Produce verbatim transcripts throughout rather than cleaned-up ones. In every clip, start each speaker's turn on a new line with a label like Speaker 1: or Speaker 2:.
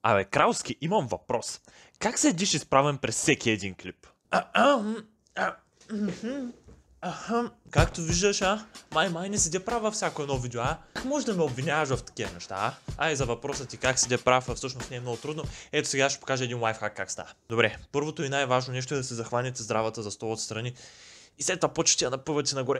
Speaker 1: Абе, Кралски, имам въпрос. Как седиш изправен през всеки един клип? Както виждаш, а? Май, май не седя прав във всяко едно видео, а? Как може да ме обвиняваш в такива неща, а? Ай, за въпросът ти как седя прав, всъщност не е много трудно. Ето сега ще покажа един лайфхак как става. Добре, първото и най-важно нещо е да се захванете здравата за стол отстрани и след това почти да напъвате нагоре.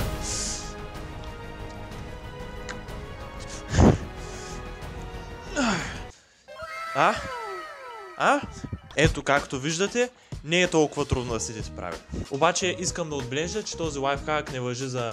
Speaker 1: А? А? Ето, както виждате, не е толкова трудно да седите прави. Обаче искам да отбележа, че този лайфхак не важи за...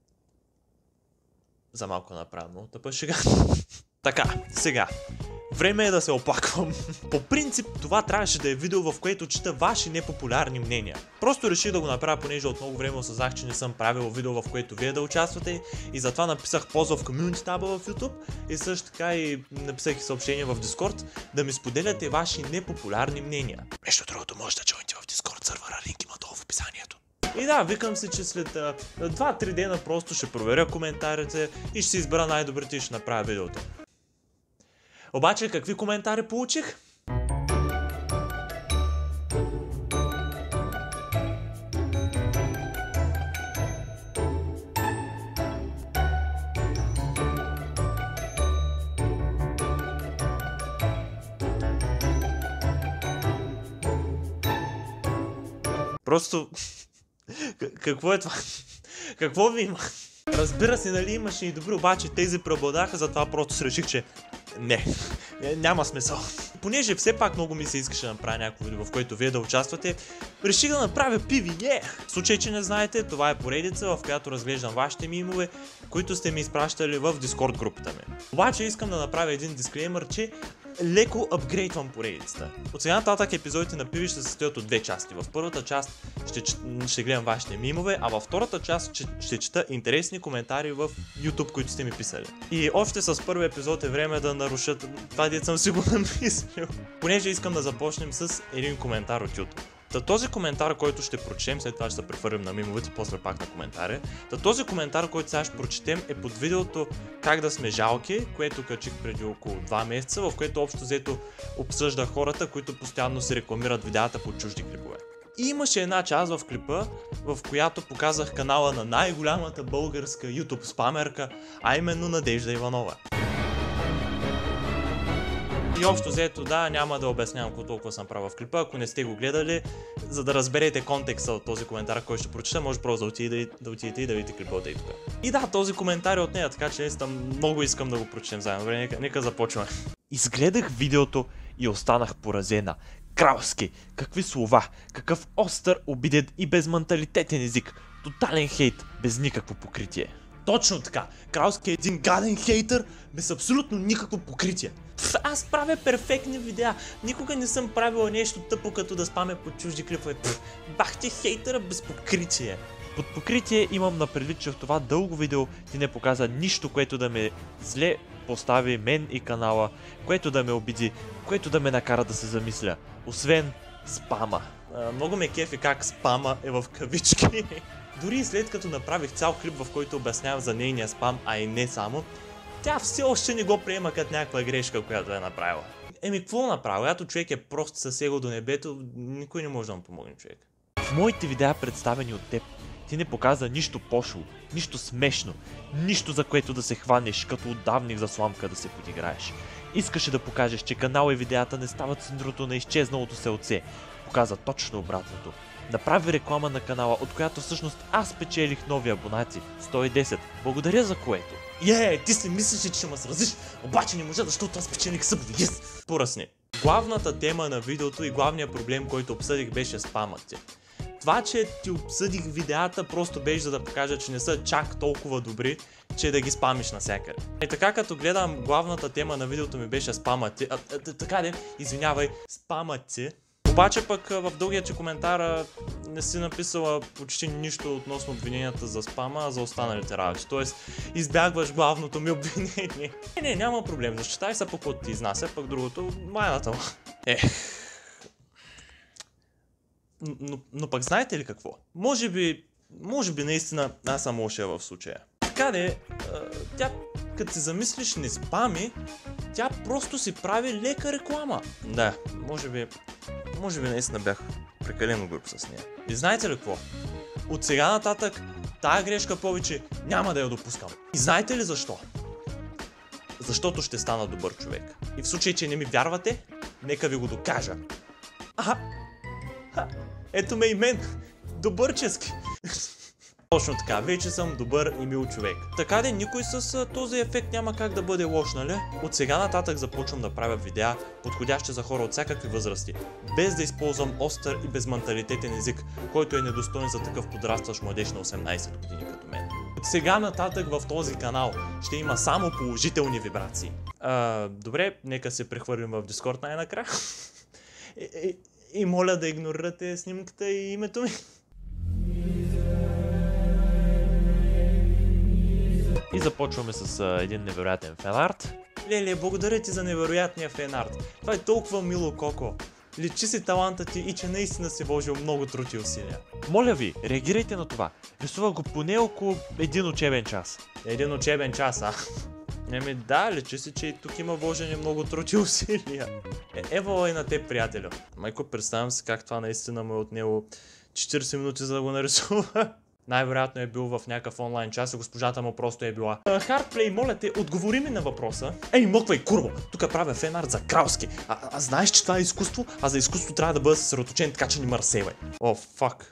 Speaker 1: За малко направено тъпа шега. Така, сега. Време е да се оплаквам. По принцип, това трябваше да е видео, в което чета ваши непопулярни мнения. Просто реших да го направя, понеже от много време осъзнах, че не съм правил видео, в което вие да участвате, и затова написах пост в комюнити таба в YouTube и също така и написах и съобщение в Discord да ми споделяте ваши непопулярни мнения. Между другото, може да джойнете в Discord сервера, линк има долу в описанието. И да, викам се, че след два-три дена просто ще проверя коментарите и ще си избера най-добрите и ще направя видеото. Обаче, какви коментари получих? Просто... Какво е това? Какво ви има? Разбира се, нали имаше и добри, обаче тези преобладаха, затова просто се реших, че не, няма смисъл. Понеже все пак много ми се искаше да направя някакво видео, в което вие да участвате, реших да направя пи ви и. В случай, че не знаете, това е поредица, в която разглеждам вашите мимове, които сте ми изпращали в Discord групата ми. Обаче искам да направя един дисклеймър, че леко апгрейдвам поредицата. От сега нататък епизодите на пи ви ще се състоят от две части. В първата част ще, ще гледам вашите мимове, а във втората част ще, ще чета интересни коментари в YouTube, които сте ми писали. И още с първи епизод е време да наруша това, дето съм си го намислил. Понеже искам да започнем с един коментар от YouTube. Та този коментар, който ще прочетем, след това ще се прехвърлим на мимовете, после пак на коментари. Та този коментар, който сега ще прочетем, е под видеото Как да сме жалки, което качих преди около два месеца, в което общо взето обсъжда хората, които постоянно се рекламират видеята по чужди клипове. И имаше една част в клипа, в която показах канала на най-голямата българска YouTube спамерка, а именно Надежда Иванова. И общо взето, да, няма да обяснявам колко толкова съм правил в клипа, ако не сте го гледали, за да разберете контекста от този коментар, който ще прочета, може просто да отидете, да отидете и да видите клипа от и тук. И да, този коментар е от нея, така че много искам да го прочетем заедно. Добре, нека, нека започваме. Изгледах видеото и останах поразена. Кралски, какви слова, какъв остър, обиден и безменталитетен език. Тотален хейт, без никакво покритие. Точно така, Кралски е един гаден хейтър, без абсолютно никакво покритие. Пф, аз правя перфектни видеа, никога не съм правила нещо тъпо като да спаме по чужди клипове. Пф, бах ти хейтъра без покритие. Под покритие имам на предвид, че в това дълго видео ти не показа нищо, което да ме зле постави мен и канала, което да ме обиди, което да ме накара да се замисля. Освен спама. А, много ме кефи как спама е в кавички. Дори и след като направих цял клип, в който обяснявам за нейния спам, а и не само, тя все още не го приема като някаква грешка, която е направила. Еми, какво направил? Ето човек е просто със его до небето, никой не може да му помогне човек. В моите видеа, представени от теб, ти не показа нищо пошло, нищо смешно, нищо за което да се хванеш, като отдавник за сламка да се подиграеш. Искаше да покажеш, че канал и видеята не стават синдрото на изчезналото селце. Показа точно обратното. Направи реклама на канала, от която всъщност аз печелих нови абонати. сто и десет. Благодаря за което. Е, ти си мислиш, че ще ме сразиш, обаче не можа, защото аз печелих събови. Yes! Поръсни. Главната тема на видеото и главният проблем, който обсъдих, беше спамът ти. Това, че ти обсъдих видеята, просто беше за да покажа, че не са чак толкова добри, че да ги спамиш навсякъде. И така, като гледам, главната тема на видеото ми беше спамът ти. А, а, така де, извинявай, спамът ти. Обаче пък в дългия ти коментар не си написала почти нищо относно обвиненията за спама, а за останалите работи. Тоест, избягваш главното ми обвинение. Не, не, няма проблем, защитай се по каквото ти изнася, пък другото майната му. Ех. Но, но пък знаете ли какво? Може би, може би наистина аз съм лошия в случая. Така де, тя като се замислиш не спами, тя просто си прави лека реклама. Да, може би, може би наистина бях прекалено груб с нея. И знаете ли какво? От сега нататък тая грешка повече няма да я допускам. И знаете ли защо? Защото ще стана добър човек. И в случай, че не ми вярвате, нека ви го докажа. Аха! Ха, ето ме и мен! Добърчески! Точно така, вече съм добър и мил човек. Така де, никой с а, този ефект няма как да бъде лош, нали? От сега нататък започвам да правя видеа, подходящи за хора от всякакви възрасти, без да използвам остър и безменталитетен език, който е недостоен за такъв подрастващ младеж на осемнайсет години като мен. От сега нататък в този канал ще има само положителни вибрации. А, добре, нека се прехвърлим в Discord най-накрая. и, и, и моля да игнорирате снимката и името ми.
Speaker 2: И започваме с а, един невероятен фенарт.
Speaker 1: Леле, благодаря ти за невероятния фенарт. Това е толкова мило, Коко. Личи си таланта ти и че наистина си вложил много труд и усилия.
Speaker 2: Моля ви, реагирайте на това. Рисувах го поне около един учебен час.
Speaker 1: Един учебен час, а? Еми да, личи си, че и тук има вложени много труд и усилия. Е, ево и на теб, приятелю. Майко, представям си как това наистина му е отнело четирийсет минути за да го нарисува. Най-вероятно е бил в някакъв онлайн час и госпожата му просто е била: Хардплей, моля те, отговори ми на въпроса. Ей, моквай, курво! Тук правя фенарт за Кралски. А, а знаеш, че това е изкуство? А за изкуство трябва да бъда съсредоточен, така че ни мърсевай. О, фак.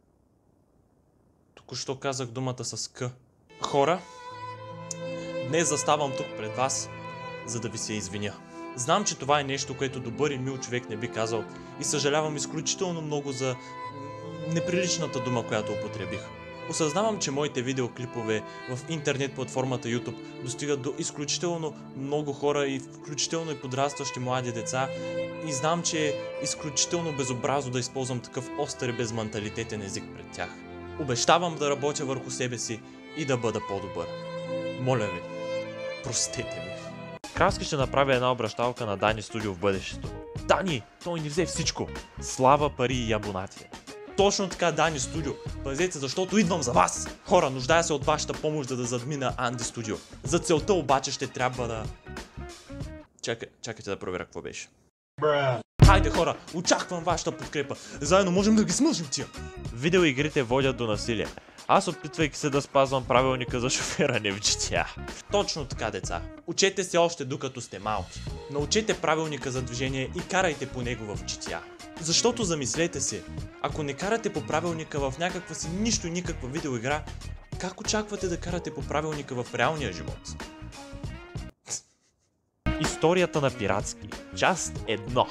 Speaker 1: Току-що казах думата с К. Хора, днес заставам тук пред вас, за да ви се извиня. Знам, че това е нещо, което добър и мил човек не би казал, и съжалявам изключително много за неприличната дума, която употребих. Осъзнавам, че моите видеоклипове в интернет платформата YouTube достигат до изключително много хора и включително и подрастващи млади деца, и знам, че е изключително безобразно да използвам такъв остър и безменталитетен език пред тях. Обещавам да работя върху себе си и да бъда по-добър. Моля ви, простете ми.
Speaker 2: Кралски ще направи една обращалка на Дани Студио в бъдещето. Дани, той ни взе всичко. Слава, пари и абонати.
Speaker 1: Точно така, Дани Студио. Пазете, защото идвам за вас! Хора, нуждая се от вашата помощ, за да задмина Анди Студио. За целта обаче ще трябва да... Чакай, чакайте да проверя какво беше. Бра. Хайде, хора, очаквам вашата подкрепа. Заедно можем да ги смъжим тия.
Speaker 2: Видеоигрите водят до насилие. Аз, опитвайки се да спазвам правилника за шофиране в джи ти ей.
Speaker 1: Точно така, деца. Учете се още докато сте малки. Научете правилника за движение и карайте по него в джи ти ей. Защото замислете се, ако не карате по правилника в някаква си нищо и никаква видеоигра, как очаквате да карате по правилника в реалния живот?
Speaker 2: Историята на пиратски. Част едно.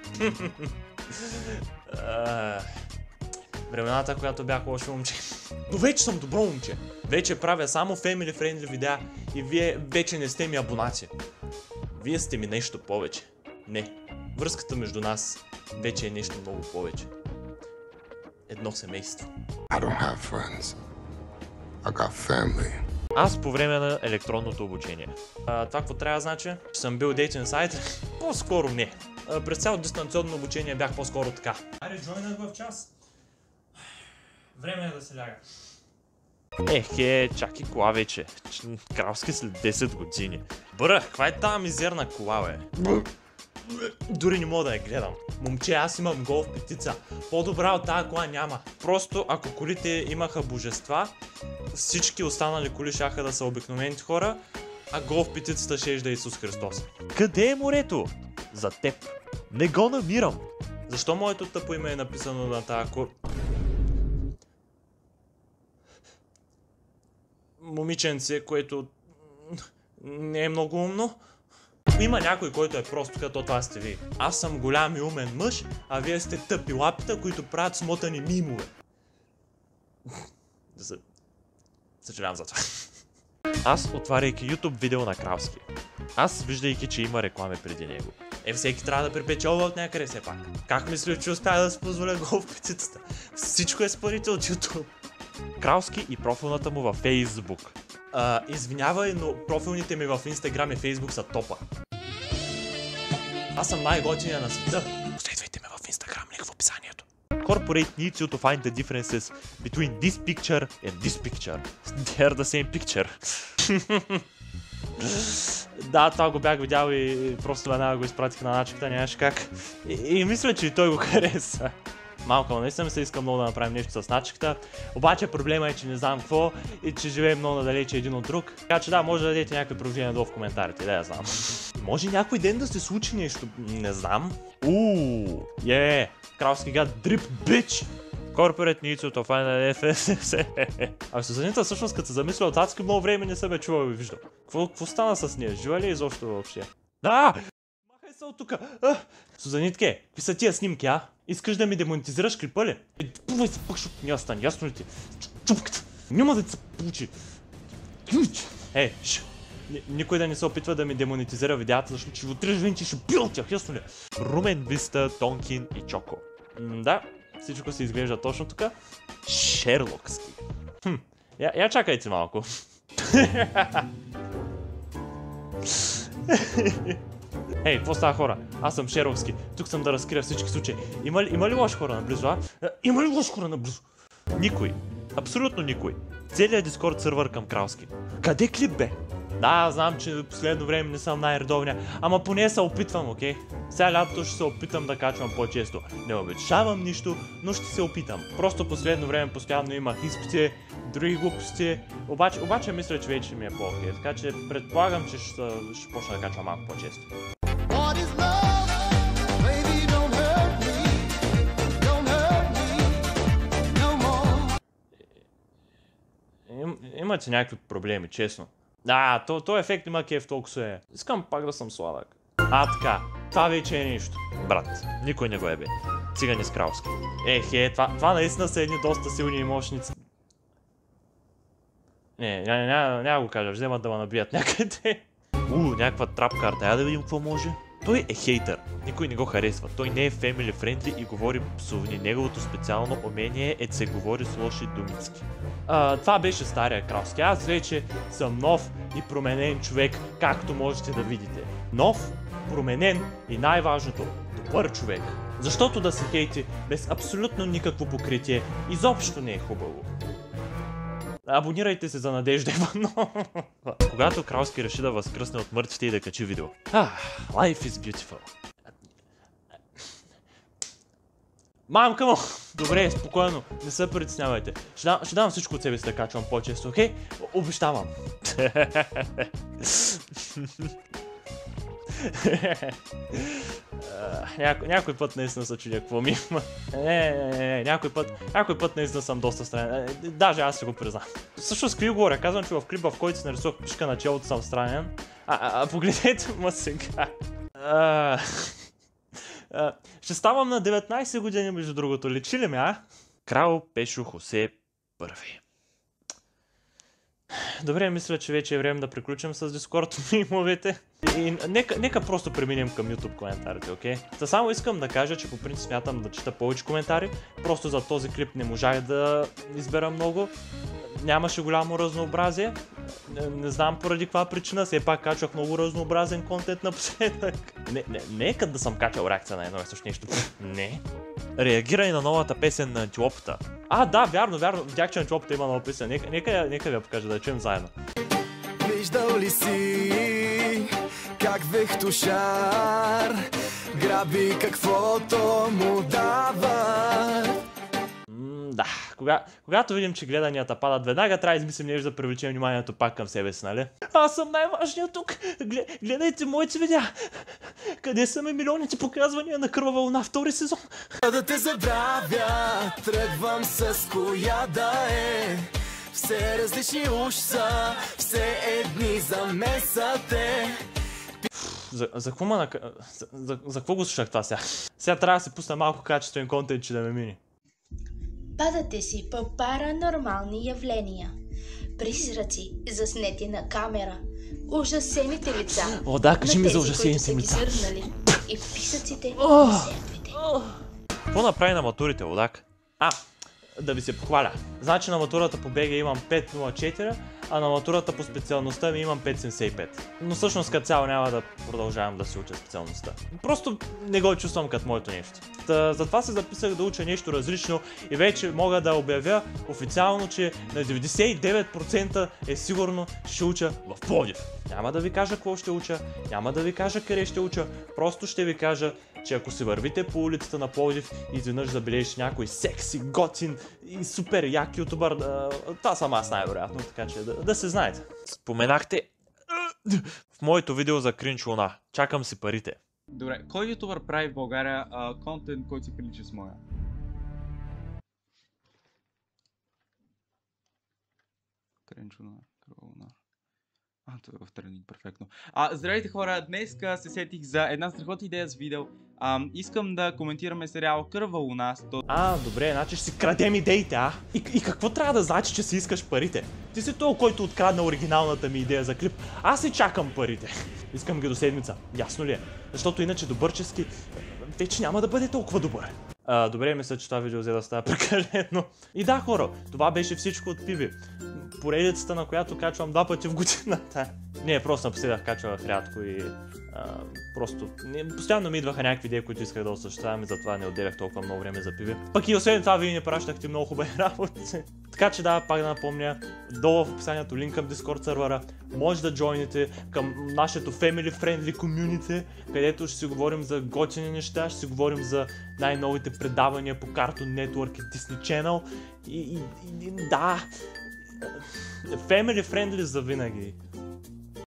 Speaker 1: Времената, която бях лошо момче. Но вече съм добро момче. Вече правя само family friendly видеа и вие вече не сте ми абонати. Вие сте ми нещо повече. Не, връзката между нас вече е нещо много повече. Едно семейство.
Speaker 3: I don't have friends. I got family.
Speaker 2: Аз по време на електронното обучение.
Speaker 1: А, това какво трябва да значи? Че съм бил дейтен сайт? По-скоро не. А, през цялото дистанционно обучение бях по-скоро така. Аре, джойнах в час. Време е да се ляга.
Speaker 2: Ехе, чакай кола вече. Кралски след десет години.
Speaker 1: Бъра, каква е тази мизерна кола, бе? Дори не мога да я гледам. Момче, аз имам голф петица. По-добра от тази кола няма. Просто ако колите имаха божества, всички останали коли щяха да са обикновените хора, а голф петицата ще да е Исус Христос.
Speaker 2: Къде е морето? За теб. Не го намирам.
Speaker 1: Защо моето тъпо име е написано на тази кола? Момиченце, което не е много умно. Има някой, който е просто като това сте ви. Аз съм голям и умен мъж, а вие сте тъпи лапита, които правят смотани мимове. Съжалявам за това.
Speaker 2: Аз, отваряйки YouTube видео на Кралски. Аз, виждайки, че има реклами преди него.
Speaker 1: Е, всеки трябва да припечелва от някъде все пак. Как мисля, че успя да се позволя голф петицата? Всичко е с парите от YouTube.
Speaker 2: Кралски и профилната му във Facebook.
Speaker 1: А, извинявай, но профилните ми в Instagram и Facebook са топа. Аз съм най-готиния на света. Последвайте ме в Instagram, линк в описанието.
Speaker 2: Corporate needs you to find the differences between this picture and this picture. They're the same picture.
Speaker 1: Да, това го бях видял и просто веднага го изпратих на начката, нямаше как. И, и мисля, че и той го хареса. Малко, наистина се иска много да направим нещо с начката. Обаче проблема е, че не знам какво и че живеем много надалече един от друг. Така че да, може да дадете някакви предложения долу в коментарите, да я знам. Може някой ден да се случи нещо, не знам. Ууу, е, кралски гад, дрип, бич!
Speaker 2: Corporate needs to find an F S S.
Speaker 1: А Сузанита всъщност като се замисля от адски много време не се бе чувал и виждал. Какво, какво стана с нея? Жива ли е изобщо въобще?
Speaker 2: Да!
Speaker 1: Махай се от тука! А! Сузанитке, какви са тия снимки, а? Искаш да ми демонетизираш клипа ли? Е, пувай се пък, защото няма стане, ясно ли ти? Чупката! Няма да ти се получи! Ей, ш! Никой да не се опитва да ми демонетизира видеята, защото ще отрежа винчи, ще бил тях, ясно ли?
Speaker 2: Румен, Виста, Тонкин и Чоко.
Speaker 1: М, да, всичко се изглежда точно така.
Speaker 2: Шерлокски.
Speaker 1: Хм, я, я чакайте малко. Ей, какво става хора? Аз съм Шерлокски. Тук съм да разкрия всички случаи. Има ли, има ли лоши хора наблизо, а? Има ли лоши хора наблизо?
Speaker 2: Никой. Абсолютно никой. Целият Дискорд сървър към Кралски.
Speaker 1: Къде клип бе? Да, знам, че в последно време не съм най-редовния, ама поне се опитвам, окей? Сега лятото ще се опитам да качвам по-често. Не обещавам нищо, но ще се опитам. Просто последно време постоянно имах изпити, други глупости, обаче, обаче мисля, че вече ми е по-окей, така че предполагам, че ще, ще почна да качвам малко по-често. Им, имате някакви проблеми, честно. А, то, то ефект има кеф толкова е. Искам пак да съм сладък. А, така. Това вече е нищо.
Speaker 2: Брат, никой не го ебе. Цигани с Кралски.
Speaker 1: Ех, е, това, това наистина са едни доста силни мощници. Не, няма, няма, няма го кажа, вземат да ме набият някъде.
Speaker 2: У, някаква трап карта, я да видим какво може. Той е хейтър, никой не го харесва, той не е family friendly и говори псовни. Неговото специално умение е да се говори с лоши думицки.
Speaker 1: А, това беше стария Кралски. Аз вече съм нов и променен човек, както можете да видите. Нов, променен и най-важното, добър човек. Защото да се хейти без абсолютно никакво покритие изобщо не е хубаво. Абонирайте се за Надежда Иванова.
Speaker 2: Когато Кралски реши да възкръсне от мъртвите и да качи видео. Ah, life is beautiful.
Speaker 1: Мамка му! Добре, спокойно, не се притеснявайте. Ще дам, ще дам всичко от себе си да качвам по-често, окей? Обещавам. Няко, някой път наистина се чудя какво ми има. Не, не, не, някой път, някой път наистина съм доста странен. Даже аз ще го признам. Също с какви говоря? Казвам, че в клипа, в който си нарисувах пишка на челото, съм странен. А, а, а погледнете ма сега. А, а, ще ставам на деветнайсет години, между другото. Личи ли ме, а?
Speaker 2: Крал Пешо Хосе първи.
Speaker 1: Добре, мисля, че вече е време да приключим с Discord мимовете. И нека, нека просто преминем към YouTube коментарите, окей? Та само искам да кажа, че по принцип смятам да чета повече коментари. Просто за този клип не можах да избера много. Нямаше голямо разнообразие. Не, не знам поради каква причина, все пак качвах много разнообразен контент напоследък. Не, не, не е като да съм качал реакция на едно и също нещо. Не.
Speaker 2: Реагирай на новата песен на Антилопата.
Speaker 1: А, да, вярно, вярно. Видях, че Антилопата има нова песен. Нека, нека, нека ви я покажа, да я чуем заедно.
Speaker 4: Виждал ли си как вехтушар граби каквото му дава?
Speaker 1: М, да, кога, когато видим, че гледанията падат, веднага трябва да измислим нещо да привлечем вниманието пак към себе си, нали? Аз съм най-важният тук! Гле, гледайте моите видеа! Къде са ми милионите показвания на Кърва вълна втори сезон?
Speaker 4: Да те забравя, тръгвам с коя да е. Все различни уж са, все едни замесате.
Speaker 1: За, за какво ма нака... За, за, за какво го слушах това сега? Сега трябва да се пусна малко качествен контент, че да ме мини.
Speaker 5: Падате си по паранормални явления. Призраци, заснети на камера. Ужасените лица.
Speaker 1: О, да, кажи
Speaker 5: на
Speaker 1: ми за
Speaker 5: тези,
Speaker 1: ужасените
Speaker 5: които са ги
Speaker 1: лица.
Speaker 5: зърнали. И писъците на жертвите.
Speaker 2: Какво направи на матурите, лудак?
Speaker 1: А, да ви се похваля. Значи на матурата по БГ имам пет нула четири, а на матурата по специалността ми имам пет цяло седемдесет и пет. Но всъщност като цяло няма да продължавам да се уча специалността. Просто не го чувствам като моето нещо. Та, затова се записах да уча нещо различно и вече мога да обявя официално, че на деветдесет и девет процента е сигурно ще уча в Пловдив. Няма да ви кажа какво ще уча, няма да ви кажа къде ще уча, просто ще ви кажа, че ако се вървите по улицата на Пловдив и изведнъж забележиш някой секси, готин и супер як ютубър, това съм аз най-вероятно, така че да, да се знаете.
Speaker 2: Споменахте в моето видео за Кринч Луна. Чакам си парите.
Speaker 6: Добре, кой ютубър прави в България а, контент, който си прилича с моя? Кринч Луна, Луна. А, това е в тренинг, перфектно. А, здравейте хора, днес се сетих за една страхотна идея с видео. А, искам да коментираме сериал Кърва луна. сто...
Speaker 1: А, добре, значи ще си крадем идеите, а? И, и какво трябва да значи, че си искаш парите? Ти си този, който открадна оригиналната ми идея за клип. Аз си чакам парите. Искам ги до седмица. Ясно ли е? Защото иначе добърчески, те че няма да бъде толкова добър. А, добре, мисля, че това видео взе да става прекалено. И да, хора, това беше всичко от Пиви. Поредицата, на която качвам два пъти в годината. Не, просто напоследък качвах рядко и а, просто не, постоянно ми идваха някакви идеи, които исках да осъществявам и затова не отделях толкова много време за Пиви. Пък и освен това, вие не пращахте много хубави работи. Така че да, пак да напомня, долу в описанието линк към Discord сервера, може да джойните към нашето Family Friendly Community, където ще си говорим за готини неща, ще си говорим за най-новите предавания по Cartoon Network и Disney Channel и, и, и да, Family Friendly за винаги.